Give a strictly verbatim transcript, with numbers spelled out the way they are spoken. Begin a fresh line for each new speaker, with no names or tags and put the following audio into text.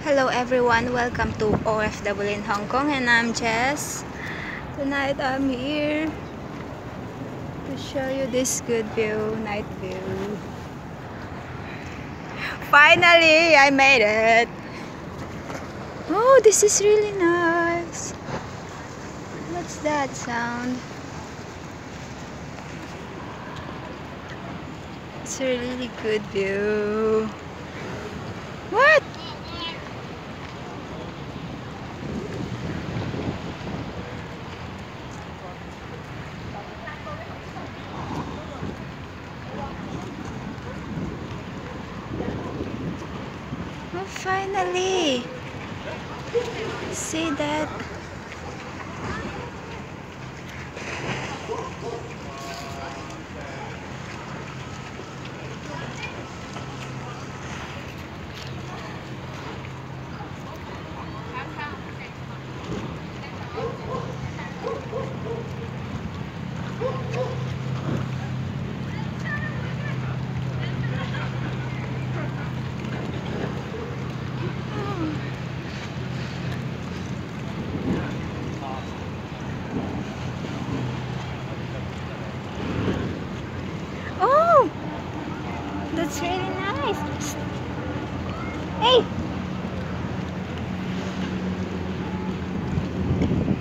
Hello everyone, welcome to O F W in Hong Kong, and I'm Jess. Tonight I'm here to show you this good view, night view. Finally, I made it. Oh, this is really nice. What's that sound? It's a really good view. What? Oh, finally. See that? Oh, that's really nice. Hey.